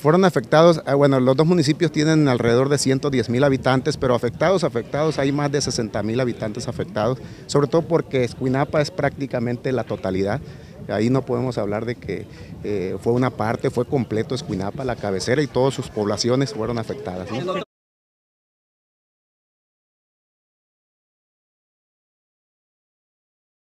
Fueron afectados, bueno, los dos municipios tienen alrededor de 110,000 habitantes, pero afectados hay más de 60,000 habitantes afectados, sobre todo porque Escuinapa es prácticamente la totalidad. Ahí no podemos hablar de que fue una parte, fue completo Escuinapa, la cabecera y todas sus poblaciones fueron afectadas, ¿no?